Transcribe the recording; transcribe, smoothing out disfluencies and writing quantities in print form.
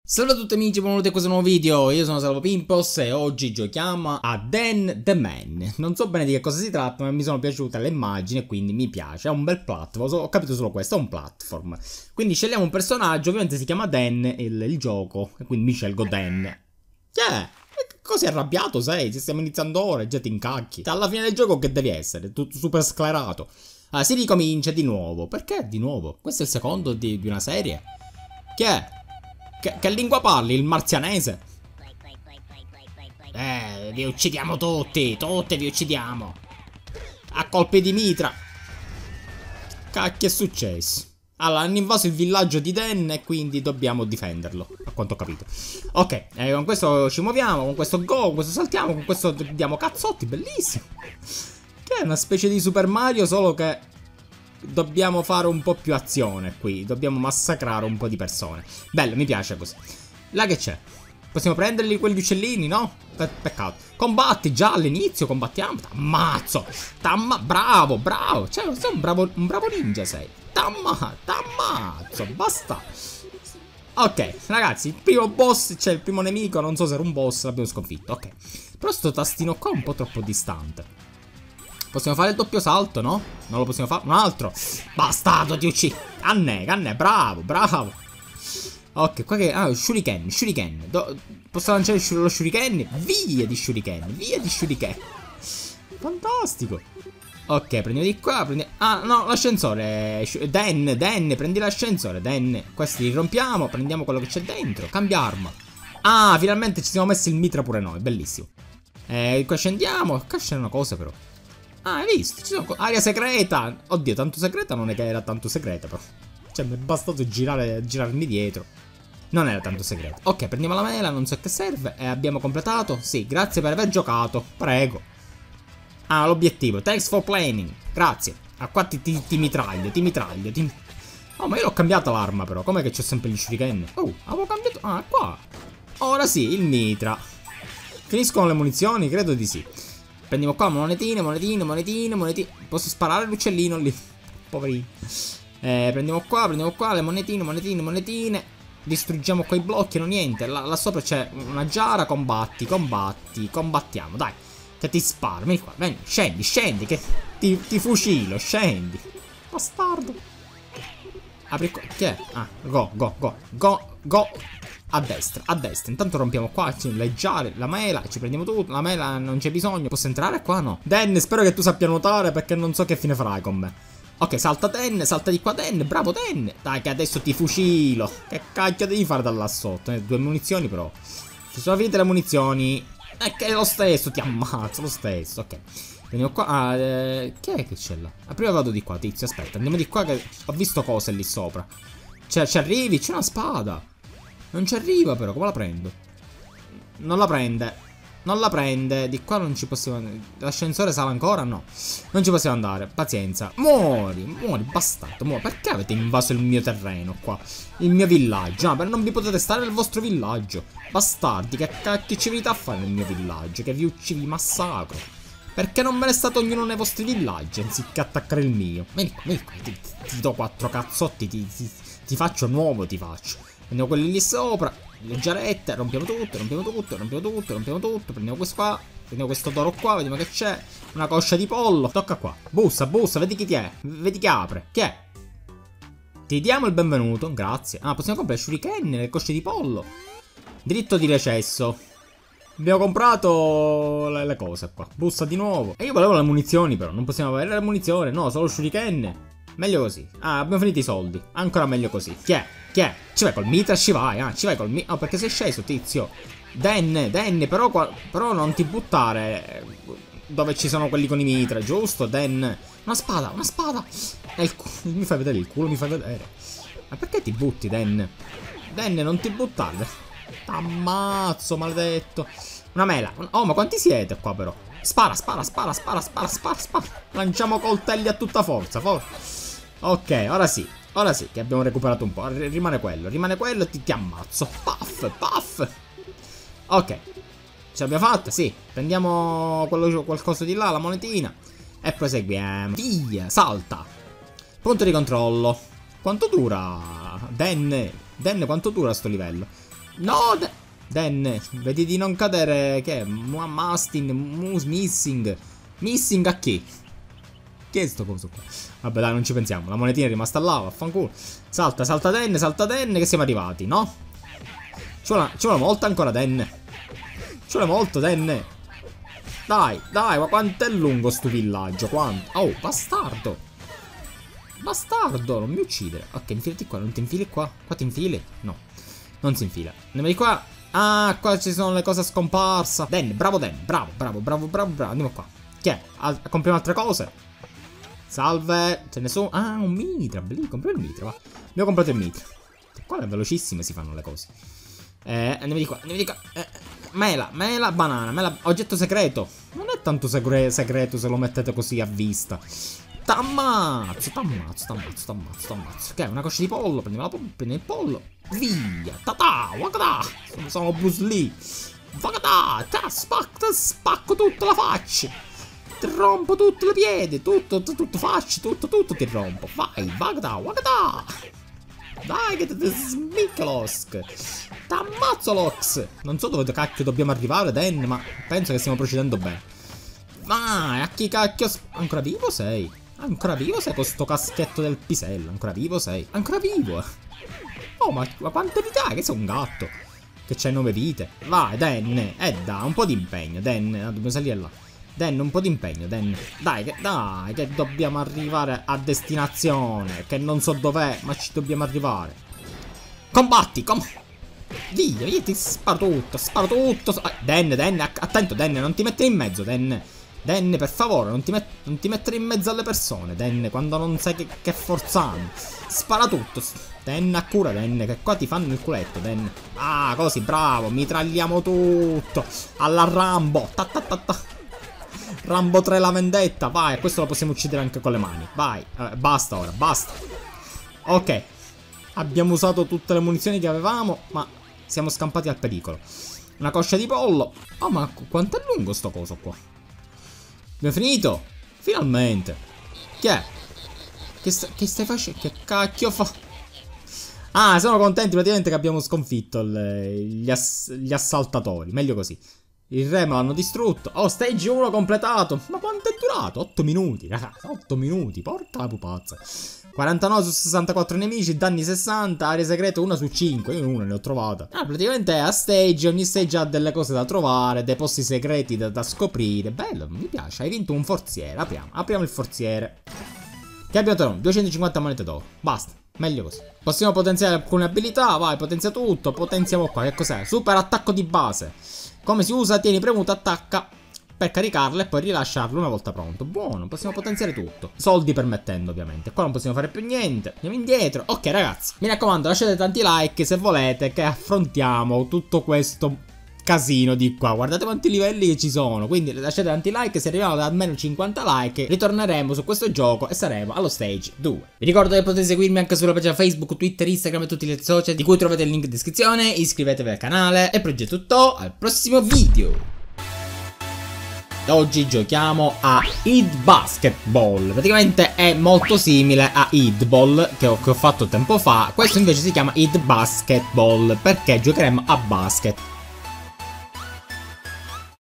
Salve a tutti amici, benvenuti a questo nuovo video. Io sono Salvo Pimpos e oggi giochiamo a Dan the Man. Non so bene di che cosa si tratta, ma mi sono piaciute le immagini e quindi mi piace. È un bel platform, ho capito solo questo, è un platform. Quindi scegliamo un personaggio, ovviamente si chiama Dan il gioco, e quindi mi scelgo Dan. Così arrabbiato sei? Ci stiamo iniziando ora e già ti incacchi. Alla fine del gioco che devi essere? Tutto super sclerato. Si ricomincia di nuovo. Perché di nuovo? Questo è il secondo di una serie? Che è? Che lingua parli? Il marzianese? Vi uccidiamo tutti vi uccidiamo. A colpi di mitra. Cacchio è successo? Allora, hanno invaso il villaggio di Den e quindi dobbiamo difenderlo, a quanto ho capito. Ok, con questo ci muoviamo, con questo go, con questo saltiamo, con questo diamo cazzotti, bellissimo. Che è una specie di Super Mario, solo che dobbiamo fare un po' più azione qui. Dobbiamo massacrare un po' di persone. Bello, mi piace così. Là che c'è? Possiamo prenderli quegli uccellini, no? Peccato. Combatti già all'inizio, combattiamo. T'ammazzo. Bravo, bravo. Cioè, sei un bravo ninja sei. T'ammazzo. Basta. Ok, ragazzi, il primo boss, cioè il primo nemico, non so se era un boss, l'abbiamo sconfitto. Ok. Però sto tastino qua è un po' troppo distante. Possiamo fare il doppio salto, no? Non lo possiamo fare? Un altro. Bastardo, ti uccidi. Canne, bravo, bravo. Ok, qua che... shuriken. Posso lanciare lo shuriken? Via di shuriken. Fantastico. Ok, prendiamo di qua, no, l'ascensore. Dan, prendi l'ascensore, Dan. Questi li rompiamo, prendiamo quello che c'è dentro. Cambia arma. Finalmente ci siamo messi il mitra pure noi, bellissimo. Qua scendiamo. Qua c'è una cosa però. Hai visto? Ci sono aria segreta. Oddio, tanto segreta non è che era tanto segreta però. Cioè mi è bastato girarmi dietro. Non era tanto segreta. Ok, prendiamo la mela, non so che serve. abbiamo completato? Sì, grazie per aver giocato. Prego. L'obiettivo. Thanks for playing. Grazie. Qua ti mitraglio. Oh, ma io l'ho cambiata l'arma però. Com'è che c'ho sempre gli shuriken? Oh, avevo cambiato. Qua. Ora sì, il mitra. Finiscono le munizioni? Credo di sì. Prendiamo qua monetine. Posso sparare l'uccellino lì. Poverino. Prendiamo qua le monetine. Distruggiamo quei blocchi, non niente. Là sopra c'è una giara, combattiamo, dai. Che ti sparo, vieni qua, vieni, scendi, che ti fucilo, scendi. Bastardo. Apri qua, che è? Go. A destra. Intanto rompiamo qua, le giare, la mela, ci prendiamo tutto. La mela non c'è bisogno. Posso entrare qua? No. Dan, spero che tu sappia nuotare perché non so che fine farai con me. Ok, salta di qua Dan, bravo Dan. Dai che adesso ti fucilo. Che cacchio devi fare da là sotto? 2 munizioni però. Ci sono finite le munizioni. Che è lo stesso, ti ammazzo, lo stesso. Ok. Andiamo qua. Che è che c'è là? Prima vado di qua, tizio, aspetta. Andiamo di qua che ho visto cose lì sopra. Cioè, ci arrivi? C'è una spada. Non ci arriva però, come la prendo? Non la prende. Di qua non ci possiamo... L'ascensore sale ancora? No. Non ci possiamo andare. Pazienza. Muori, bastardo. Perché avete invaso il mio terreno qua? Il mio villaggio. Non vi potete stare nel vostro villaggio. Bastardi, che cacchio ci venite a fare nel mio villaggio? Che vi massacro. Perché non me ne state ognuno nei vostri villaggi anziché attaccare il mio? Vieni qua. Ti do 4 cazzotti. Ti faccio nuovo, ti faccio. Prendiamo quelli lì sopra. Le giarette. Rompiamo tutto. Prendiamo questo qua. Prendiamo questo toro qua. Vediamo che c'è. Una coscia di pollo. Tocca qua. Bussa. Vedi chi ti è. Vedi chi apre. Chi è? Ti diamo il benvenuto. Grazie. Possiamo comprare shuriken, le cosce di pollo. Diritto di recesso. Abbiamo comprato le cose qua. Bussa di nuovo. E io volevo le munizioni però. Non possiamo avere le munizioni. No, solo shuriken. Meglio così. Abbiamo finito i soldi. Ancora meglio così. Chi è? Ci vai col mitra? Ci vai col mitra. Perché sei sceso, tizio. Dan, però non ti buttare dove ci sono quelli con i mitra, giusto? Dan. Una spada. Mi fai vedere il culo, mi fai vedere. Ma perché ti butti, Dan? Dan, non ti buttare. T'ammazzo, maledetto. Una mela. Oh, ma quanti siete qua però? Spara. Lanciamo coltelli a tutta forza. Ok, ora sì che abbiamo recuperato un po'. Rimane quello e ti ammazzo. Puff. Ok, ce l'abbiamo fatta, sì. Prendiamo qualcosa di là, la monetina. E proseguiamo. Via, salta. Punto di controllo. Quanto dura? Dan, quanto dura sto livello? No, Dan, vedi di non cadere. Che è? Missing. Missing a chi? Che è sto coso qua? Vabbè dai, non ci pensiamo. La monetina è rimasta là, vaffanculo. Salta, salta Dan, che siamo arrivati, no? Ci vuole molto ancora, Dan. Ci vuole molto, Dan. Dai, ma quanto è lungo sto villaggio? Quanto? Oh, bastardo. Bastardo, non mi uccidere. Ok, infilati qua, non ti infili qua? Qua ti infili? No, non si infila. Andiamo di qua. Ah, qua ci sono le cose scomparse. Dan, bravo. Andiamo qua. Che è? Compriamo altre cose? Salve. Ce ne sono. Ah, un mitra. Belli, compriamo il mitra, va. Abbiamo comprato il mitra. Qua è velocissime si fanno le cose. Andiamo di qua. Mela, banana, oggetto segreto. Non è tanto segreto se lo mettete così a vista. T'ammazzo. Che è? Una coscia di pollo. Prendiamo il pollo. Via. Wakata. Sono Bruce Lee. Wakata. Spacco tutta la faccia. Ti rompo tutti i piedi. Tutto faccia. Tutto ti rompo. Vai. Wakata. Dai che ti smiccolosk. T'ammazzo Lox. Non so dove cacchio dobbiamo arrivare, Dan, ma penso che stiamo procedendo bene. Vai, a chi cacchio... Ancora vivo sei? Ancora vivo sei con sto caschetto del pisello? Ancora vivo sei? Ancora vivo? Oh, ma quante vite hai? Che sei un gatto che c'hai 9 vite. Vai, Dan. Dai, un po' di impegno, Dan. Dobbiamo salire là. Dan, un po' di impegno, Dan. Dai, che dobbiamo arrivare a destinazione. Che non so dov'è, ma ci dobbiamo arrivare. Combatti, Via, ti sparo tutto. Dan, attento, Dan, non ti mettere in mezzo, Dan. Dan, per favore, non ti mettere in mezzo alle persone, Dan, quando non sai che forza hanno. Spara tutto. Dan, a cura, Dan, che qua ti fanno il culetto, Dan. Ah, così, bravo, mitragliamo tutto. Alla Rambo. Rambo 3 la vendetta, vai, questo lo possiamo uccidere anche con le mani. Vai, basta ora, basta. Ok, abbiamo usato tutte le munizioni che avevamo, ma siamo scampati al pericolo. Una coscia di pollo. Oh, ma quanto è lungo sto coso qua? Abbiamo finito? Finalmente. Chi è? Che stai facendo? Che cacchio fa? Ah, sono contenti praticamente che abbiamo sconfitto gli assaltatori. Meglio così. Il re me l'hanno distrutto. Oh, stage 1 completato. Ma quanto è durato? 8 minuti, ragazzi. 8 minuti. Porca la pupazza. 49 su 64 nemici, danni 60, area segreta 1 su 5. Io una ne ho trovata. Ah, praticamente a stage, ogni stage ha delle cose da trovare, dei posti segreti da scoprire. Bello, mi piace. Hai vinto un forziere. Apriamo il forziere. Che abbiamo trovato? 250 monete d'oro. Basta. Meglio così. Possiamo potenziare alcune abilità. Vai, potenzia tutto. Potenziamo qua. Che cos'è? Super attacco di base. Come si usa? Tieni premuto, attacca per caricarlo e poi rilasciarlo una volta pronto. Buono, possiamo potenziare tutto. Soldi permettendo, ovviamente. Qua non possiamo fare più niente. Andiamo indietro. Ok, ragazzi, mi raccomando, lasciate tanti like se volete che affrontiamo tutto questo casino di qua. Guardate quanti livelli che ci sono. Quindi lasciate tanti like. Se arriviamo ad almeno 50 like ritorneremo su questo gioco e saremo allo stage 2. Vi ricordo che potete seguirmi anche sulla pagina Facebook, Twitter, Instagram e tutti gli social di cui trovate il link in descrizione. Iscrivetevi al canale e progetto tutto al prossimo video. Oggi giochiamo a Id Basketball. Praticamente è molto simile a Id Ball che ho fatto tempo fa. Questo invece si chiama Id Basketball perché giocheremo a basket.